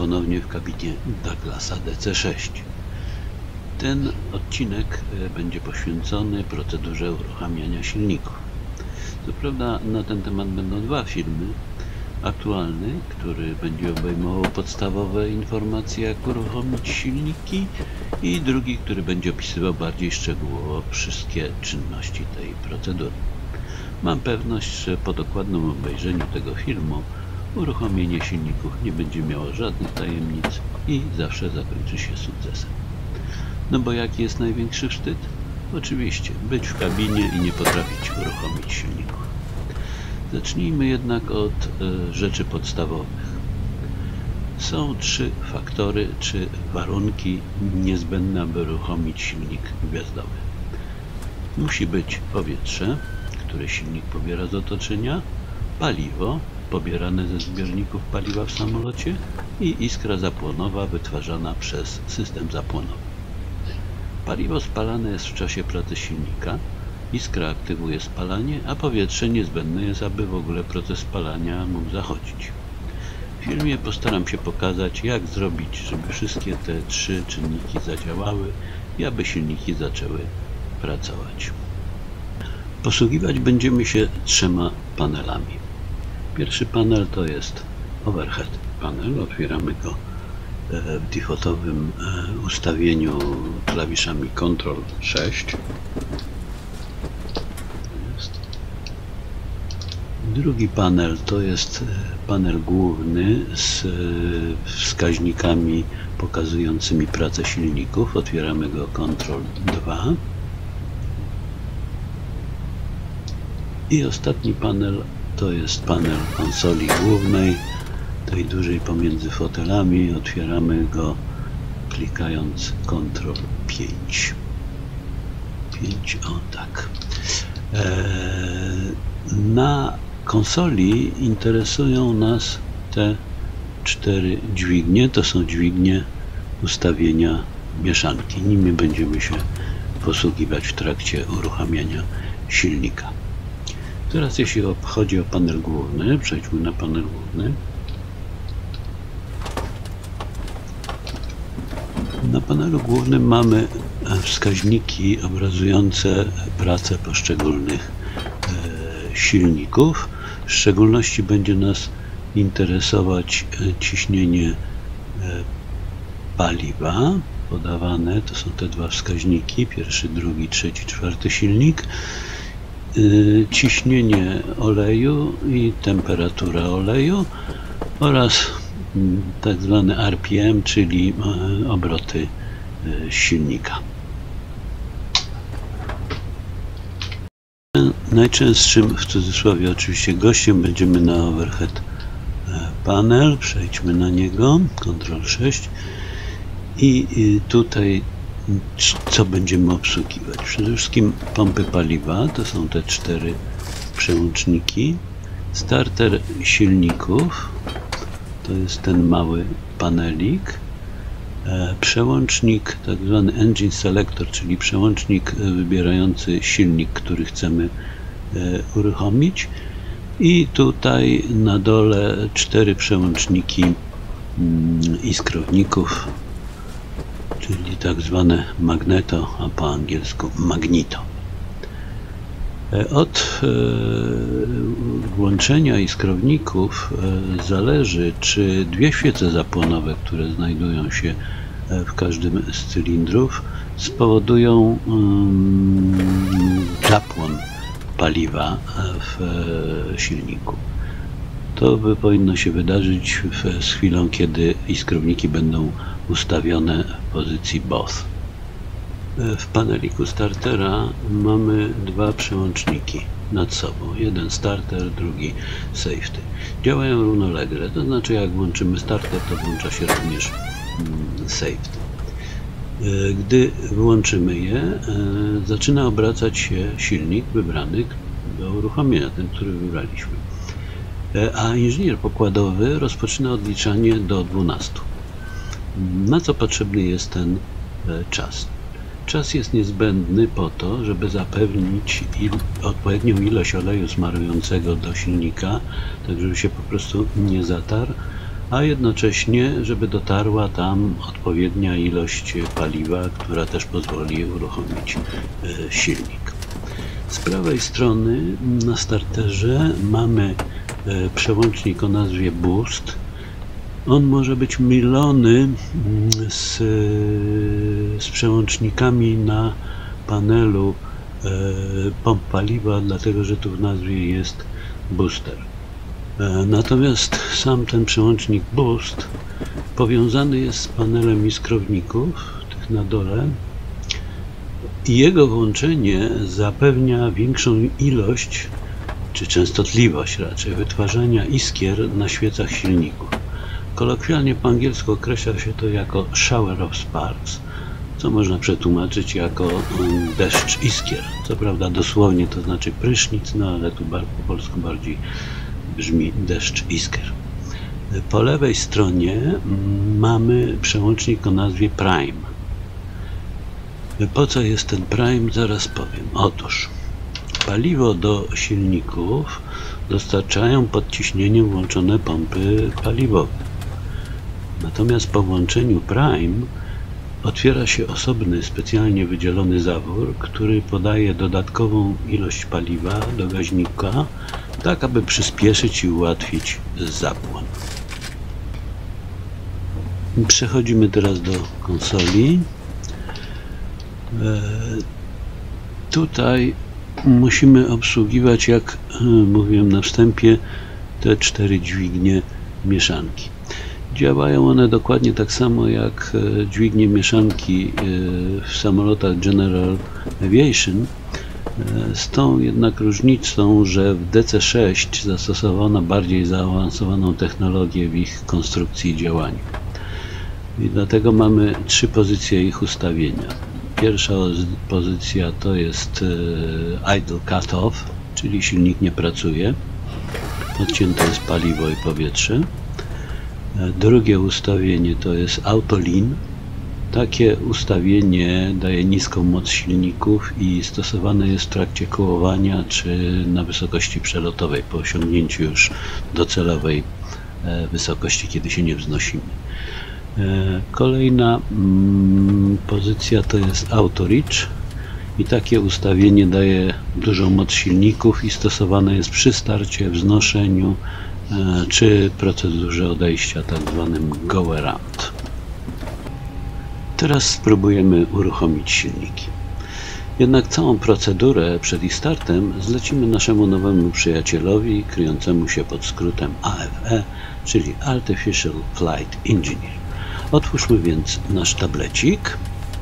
ponownie w kabinie Douglasa DC-6. Ten odcinek będzie poświęcony procedurze uruchamiania silników. Co prawda na ten temat będą dwa filmy. Aktualny, który będzie obejmował podstawowe informacje, jak uruchomić silniki, i drugi, który będzie opisywał bardziej szczegółowo wszystkie czynności tej procedury. Mam pewność, że po dokładnym obejrzeniu tego filmu uruchomienie silników nie będzie miało żadnych tajemnic i zawsze zakończy się sukcesem. No bo jaki jest największy szczyt? Oczywiście być w kabinie i nie potrafić uruchomić silników. Zacznijmy jednak od rzeczy podstawowych. Są trzy faktory czy warunki niezbędne, aby uruchomić silnik gwiazdowy. Musi być powietrze, które silnik pobiera z otoczenia, paliwo pobierane ze zbiorników paliwa w samolocie i iskra zapłonowa wytwarzana przez system zapłonowy. Paliwo spalane jest w czasie pracy silnika, iskra aktywuje spalanie, a powietrze niezbędne jest, aby w ogóle proces spalania mógł zachodzić. W filmie postaram się pokazać, jak zrobić, żeby wszystkie te trzy czynniki zadziałały i aby silniki zaczęły pracować. Posługiwać będziemy się trzema panelami. Pierwszy panel to jest overhead panel. Otwieramy go w defaultowym ustawieniu klawiszami Ctrl 6. Drugi panel to jest panel główny z wskaźnikami pokazującymi pracę silników. Otwieramy go Ctrl 2. I ostatni panel to jest panel konsoli głównej, tej dużej pomiędzy fotelami. Otwieramy go klikając Ctrl 5. O tak. Na konsoli interesują nas te cztery dźwignie. To są dźwignie ustawienia mieszanki. Nimi będziemy się posługiwać w trakcie uruchamiania silnika. Teraz jeśli chodzi o panel główny, przejdźmy na panel główny. Na panelu głównym mamy wskaźniki obrazujące pracę poszczególnych silników. W szczególności będzie nas interesować ciśnienie paliwa podawane. To są te dwa wskaźniki, pierwszy, drugi, trzeci, czwarty silnik. Ciśnienie oleju i temperatura oleju oraz tak zwany RPM, czyli obroty silnika. Najczęstszym, w cudzysłowie oczywiście, gościem będziemy na overhead panel. Przejdźmy na niego, Ctrl 6, i tutaj co będziemy obsługiwać? Przede wszystkim pompy paliwa, to są te cztery przełączniki. Starter silników, to jest ten mały panelik. Przełącznik, tak zwany engine selector, czyli przełącznik wybierający silnik, który chcemy uruchomić. I tutaj na dole cztery przełączniki iskrowników, czyli tak zwane magneto, a po angielsku magnito. Od włączenia iskrowników zależy, czy dwie świece zapłonowe, które znajdują się w każdym z cylindrów, spowodują zapłon paliwa w silniku. To powinno się wydarzyć z chwilą, kiedy iskrowniki będą ustawione w pozycji both. W paneliku startera mamy dwa przełączniki nad sobą. Jeden starter, drugi safety. Działają równolegle, to znaczy jak włączymy starter, to włącza się również safety. Gdy włączymy je, zaczyna obracać się silnik wybrany do uruchomienia, ten, który wybraliśmy. A inżynier pokładowy rozpoczyna odliczanie do 12. Na co potrzebny jest ten czas? Czas jest niezbędny po to, żeby zapewnić odpowiednią ilość oleju smarującego do silnika, tak żeby się po prostu nie zatarł, a jednocześnie, żeby dotarła tam odpowiednia ilość paliwa, która też pozwoli uruchomić silnik. Z prawej strony na starterze mamy przełącznik o nazwie Boost. On może być mylony z przełącznikami na panelu pomp paliwa, dlatego że tu w nazwie jest booster. Natomiast sam ten przełącznik Boost powiązany jest z panelem iskrowników, tych na dole, i jego włączenie zapewnia większą ilość, czy częstotliwość raczej, wytwarzania iskier na świecach silników. Kolokwialnie po angielsku określa się to jako shower of sparks, co można przetłumaczyć jako deszcz iskier. Co prawda dosłownie to znaczy prysznic, no ale tu po polsku bardziej brzmi deszcz iskier. Po lewej stronie mamy przełącznik o nazwie Prime. Po co jest ten Prime? Zaraz powiem. Otóż paliwo do silników dostarczają pod ciśnieniem włączone pompy paliwowe. Natomiast po włączeniu Prime otwiera się osobny, specjalnie wydzielony zawór, który podaje dodatkową ilość paliwa do gaźnika, tak aby przyspieszyć i ułatwić zapłon. Przechodzimy teraz do konsoli. Tutaj musimy obsługiwać, jak mówiłem na wstępie, te 4 dźwignie mieszanki. Działają one dokładnie tak samo jak dźwignie mieszanki w samolotach General Aviation, z tą jednak różnicą, że w DC-6 zastosowano bardziej zaawansowaną technologię w ich konstrukcji i działaniu. I dlatego mamy 3 pozycje ich ustawienia. Pierwsza pozycja to jest idle cut-off, czyli silnik nie pracuje, odcięte jest paliwo i powietrze. Drugie ustawienie to jest auto lean. Takie ustawienie daje niską moc silników i stosowane jest w trakcie kołowania czy na wysokości przelotowej, po osiągnięciu już docelowej wysokości, kiedy się nie wznosimy. Kolejna pozycja to jest auto reach i takie ustawienie daje dużą moc silników i stosowane jest przy starcie, wznoszeniu czy procedurze odejścia, tak zwanym go around. Teraz spróbujemy uruchomić silniki. Jednak całą procedurę przed ich startem zlecimy naszemu nowemu przyjacielowi, kryjącemu się pod skrótem AFE, czyli Artificial Flight Engineer. Otwórzmy więc nasz tablecik.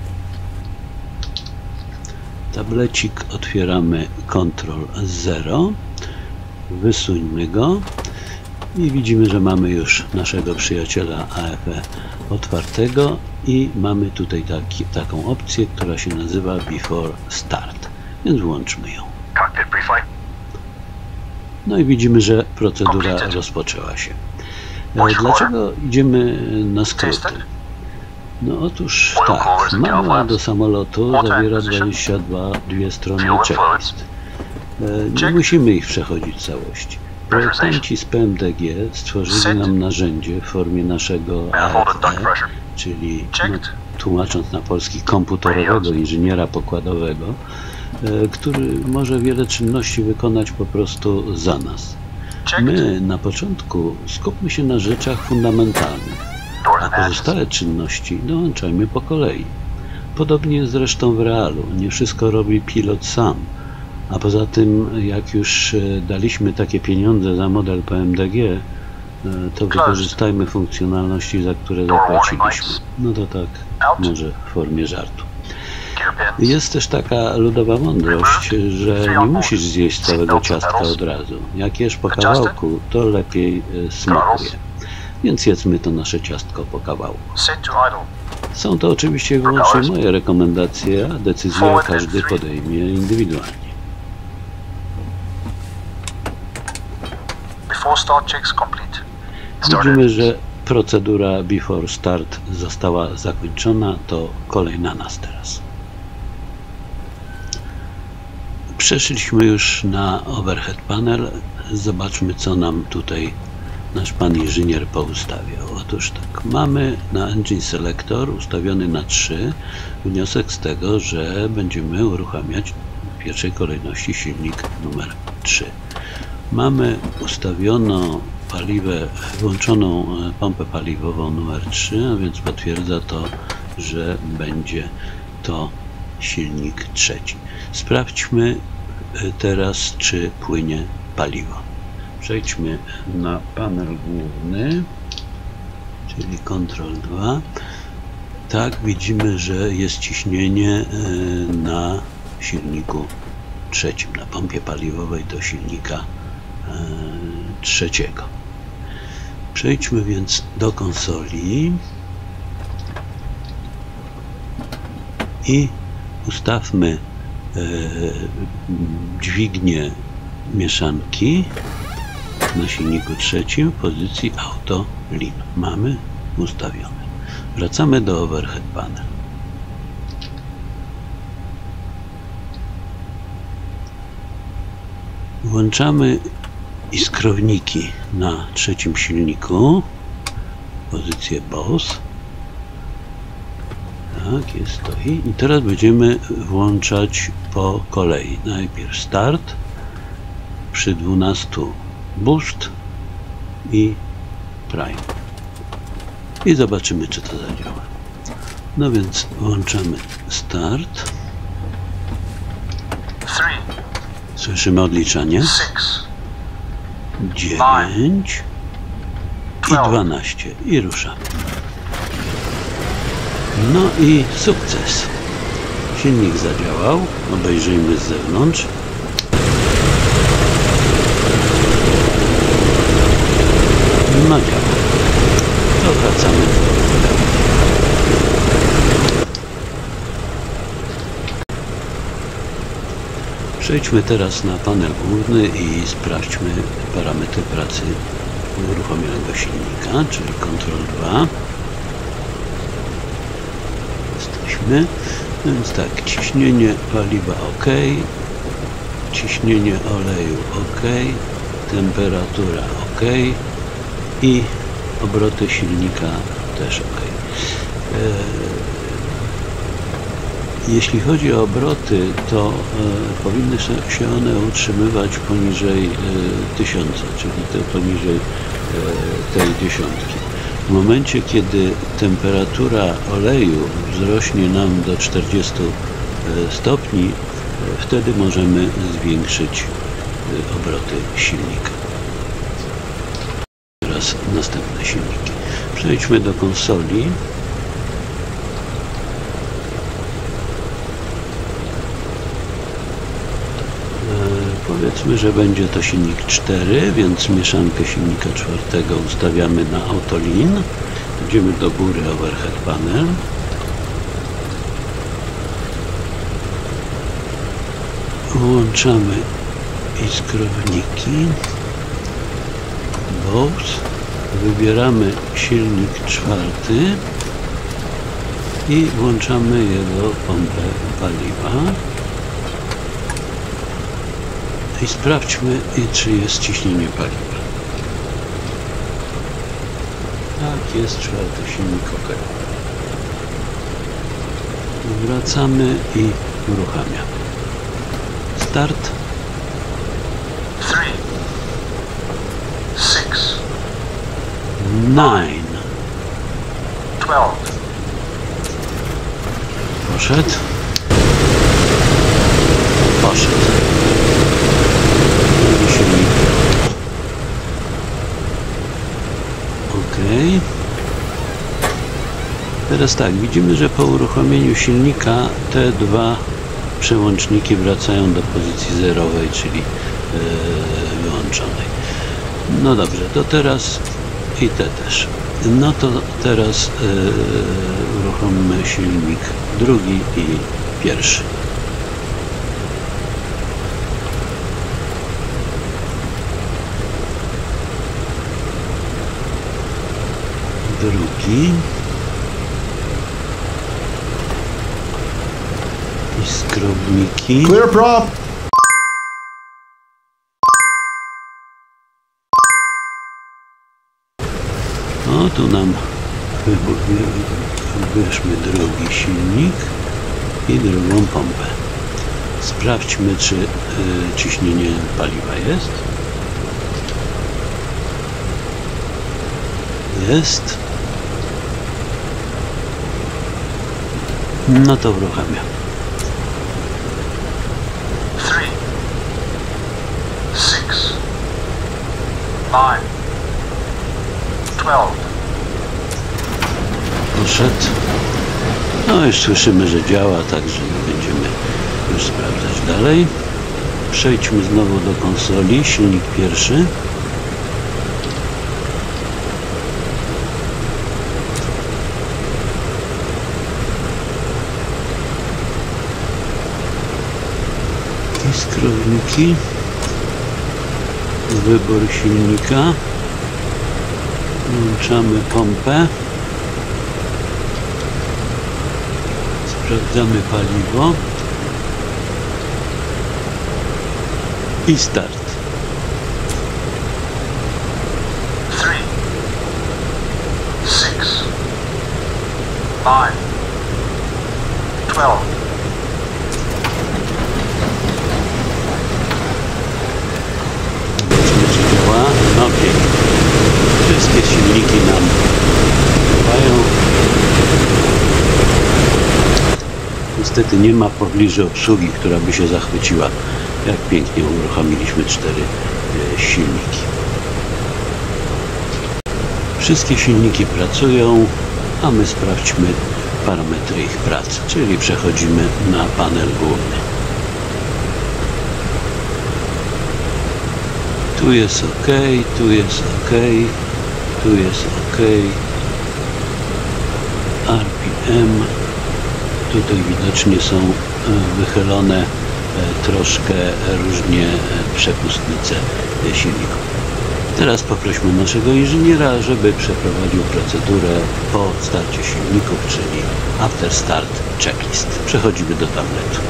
Tablecik otwieramy Ctrl 0, wysuńmy go i widzimy, że mamy już naszego przyjaciela AFE otwartego i mamy tutaj taką opcję, która się nazywa Before Start, więc włączmy ją. No i widzimy, że procedura rozpoczęła się. Dlaczego idziemy na skróty? No otóż tak, manual do samolotu zawiera 22 strony checklist. Nie musimy ich przechodzić w całości. Projektanci z PMDG stworzyli nam narzędzie w formie naszego AFE, czyli tłumacząc na polski komputerowego inżyniera pokładowego, który może wiele czynności wykonać po prostu za nas. My na początku skupmy się na rzeczach fundamentalnych, a pozostałe czynności dołączajmy po kolei. Podobnie zresztą w realu, nie wszystko robi pilot sam, a poza tym jak już daliśmy takie pieniądze za model PMDG, to wykorzystajmy funkcjonalności, za które zapłaciliśmy. No to tak może w formie żartu. Jest też taka ludowa mądrość, że nie musisz zjeść całego ciastka od razu. Jak jesz po kawałku, to lepiej smakuje. Więc jedzmy to nasze ciastko po kawałku. Są to oczywiście wyłącznie moje rekomendacje, a decyzję każdy podejmie indywidualnie. Widzimy, że procedura Before Start została zakończona, to kolej na nas teraz. Przeszliśmy już na overhead panel. Zobaczmy, co nam tutaj nasz pan inżynier poustawiał? Otóż tak, mamy na Engine Selector ustawiony na 3. Wniosek z tego, że będziemy uruchamiać w pierwszej kolejności silnik numer 3. Mamy ustawioną włączoną pompę paliwową numer 3, a więc potwierdza to, że będzie to silnik trzeci. Sprawdźmy teraz, czy płynie paliwo. Przejdźmy na panel główny, czyli Ctrl 2. Tak, widzimy, że jest ciśnienie na silniku trzecim, na pompie paliwowej do silnika trzeciego. Przejdźmy więc do konsoli i ustawmy dźwignię mieszanki na silniku trzecim w pozycji Auto Lean. Mamy ustawione. Wracamy do Overhead Panel. Włączamy iskrowniki na trzecim silniku, pozycję BOSS. Tak, jest stoi. I teraz będziemy włączać po kolei. Najpierw start, przy 12 boost i prime. I zobaczymy, czy to zadziała. No więc włączamy start. Słyszymy odliczanie. 9 i 12 i ruszamy. No i sukces. Silnik zadziałał. Obejrzyjmy z zewnątrz. No działa. To wracamy. Przejdźmy teraz na panel główny i sprawdźmy parametry pracy uruchomionego silnika, czyli Ctrl 2. Jesteśmy. Więc tak, ciśnienie paliwa OK, ciśnienie oleju OK, temperatura OK i obroty silnika też OK. Jeśli chodzi o obroty, to powinny się one utrzymywać poniżej 1000, czyli poniżej tej dziesiątki. W momencie, kiedy temperatura oleju wzrośnie nam do 40 stopni, wtedy możemy zwiększyć obroty silnika. Teraz następne silniki. Przejdźmy do konsoli. Powiedzmy, że będzie to silnik 4, więc mieszankę silnika czwartego ustawiamy na Auto Lean. Idziemy do góry Overhead Panel. Włączamy iskrowniki. BOSS. Wybieramy silnik czwarty i włączamy jego pompę paliwa. I sprawdźmy, czy jest ciśnienie paliwa. Tak, jest czwarty silnik OK. Wracamy i uruchamiamy. Start. 3, 6, 9. 12. Poszedł. Poszedł. OK. Teraz tak, widzimy, że po uruchomieniu silnika te dwa przełączniki wracają do pozycji zerowej, czyli wyłączonej. No dobrze, to teraz i te też. No to teraz uruchomimy silnik drugi i pierwszy. Drugi i skrowniki. Clear prop. No, tu nam wybierzmy drugi silnik i drugą pompę. Sprawdźmy, czy ciśnienie paliwa jest. Jest. No to uruchamiam. 3, 6, 9, 12. Poszedł. No już słyszymy, że działa, także nie będziemy już sprawdzać dalej. Przejdźmy znowu do konsoli. Silnik pierwszy. I skrowniki. Wybór silnika. Włączamy pompę. Sprawdzamy paliwo. I start. 3, 6, 9, 12. Zobaczmy, czy działa. No pięknie. Wszystkie silniki nam działają. Niestety nie ma w pobliżu obsługi, która by się zachwyciła, jak pięknie uruchomiliśmy 4 silniki. Wszystkie silniki pracują, a my sprawdźmy parametry ich pracy, czyli przechodzimy na panel główny. Tu jest OK, tu jest OK, tu jest OK. RPM. Tutaj widocznie są wychylone troszkę różnie przepustnice silników. Teraz poprośmy naszego inżyniera, żeby przeprowadził procedurę po starcie silników, czyli After Start Checklist. Przechodzimy do tabletu.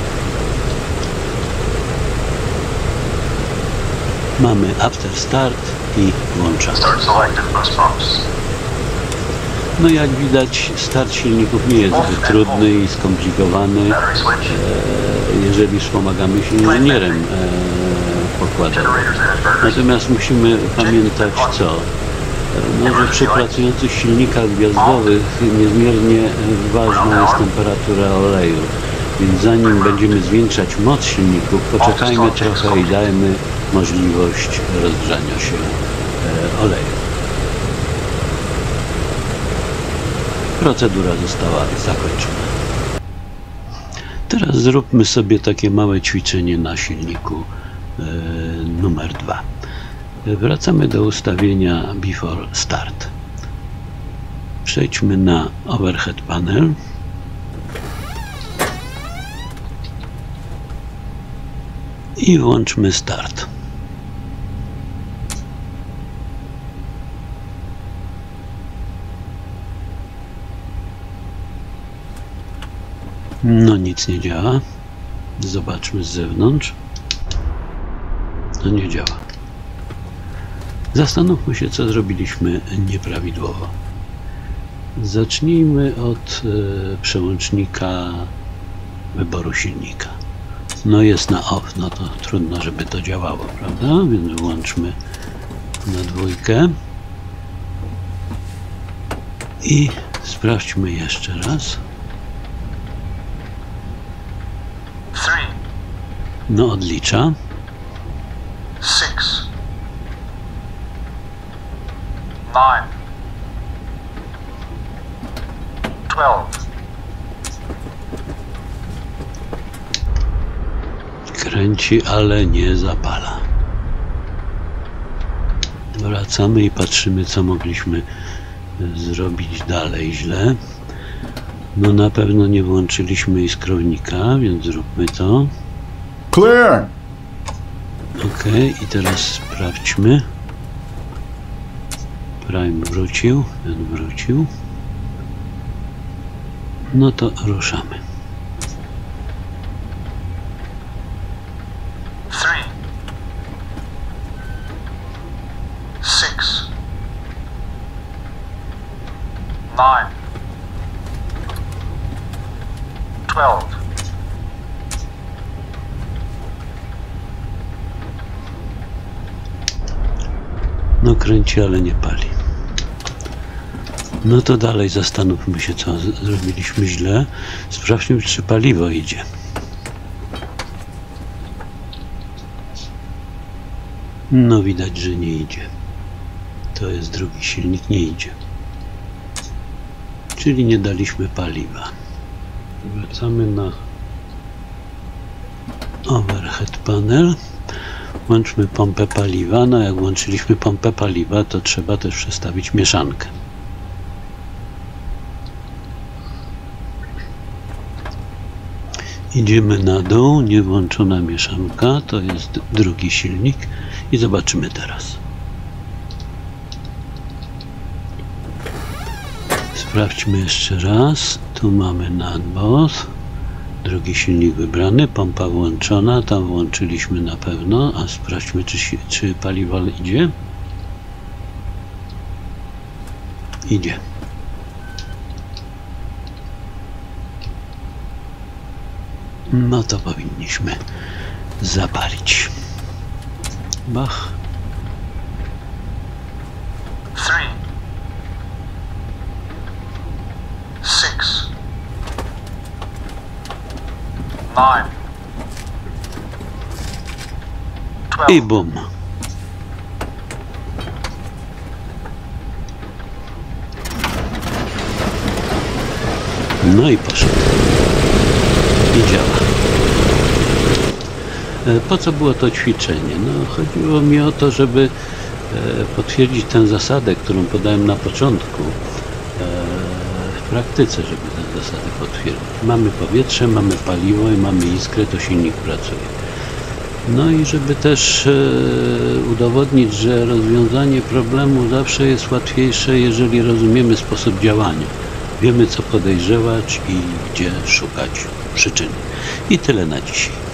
Mamy After Start i włączamy. Start selected bus pumps. No jak widać, start silników nie jest zbyt trudny i skomplikowany, Battery switch. jeżeli wspomagamy się inżynierem pokładowym. Generators and inverters. Natomiast musimy pamiętać co? No, że przy pracujących silnikach gwiazdowych niezmiernie ważna jest temperatura oleju. Więc zanim będziemy zwiększać moc silników, poczekajmy trochę i dajmy możliwość rozgrzania się oleju. Procedura została zakończona. Teraz zróbmy sobie takie małe ćwiczenie na silniku numer 2. Wracamy do ustawienia Before Start. Przejdźmy na Overhead Panel. I włączmy Start. No nic nie działa. Zobaczmy z zewnątrz. No nie działa. Zastanówmy się, co zrobiliśmy nieprawidłowo. Zacznijmy od przełącznika wyboru silnika. No jest na off, no to trudno, żeby to działało, prawda? Więc włączmy na 2 i sprawdźmy jeszcze raz. 3, No odlicza. 6, 9, 12. Kręci, ale nie zapala. Wracamy i patrzymy, co mogliśmy zrobić dalej źle. No na pewno nie włączyliśmy iskrownika, więc zróbmy to. Clear. OK, i teraz sprawdźmy. Prime wrócił, ten wrócił. No to ruszamy. 3, 6, 9, 12, No kręci, ale nie pali. No to dalej zastanówmy się, co zrobiliśmy źle. Sprawdźmy, czy paliwo idzie. No widać, że nie idzie. To jest drugi silnik, nie idzie. Czyli nie daliśmy paliwa. Wracamy na overhead panel. Włączmy pompę paliwa. No jak włączyliśmy pompę paliwa, to trzeba też przestawić mieszankę. Idziemy na dół, niewłączona mieszanka, to jest drugi silnik i zobaczymy teraz. Sprawdźmy jeszcze raz. Tu mamy NANBOS, drugi silnik wybrany, pompa włączona, tam włączyliśmy na pewno, a sprawdźmy, czy paliwo idzie. Idzie. No to powinniśmy zapalić. Bach. 3, 6, 9, I 12, bum. No i poszedł. I działa. Po co było to ćwiczenie? No, chodziło mi o to, żeby potwierdzić tę zasadę, którą podałem na początku, w praktyce, żeby tę zasadę potwierdzić. Mamy powietrze, mamy paliwo i mamy iskrę, to silnik pracuje. No i żeby też udowodnić, że rozwiązanie problemu zawsze jest łatwiejsze, jeżeli rozumiemy sposób działania. Wiemy, co podejrzewać i gdzie szukać przyczyny. I tyle na dzisiaj.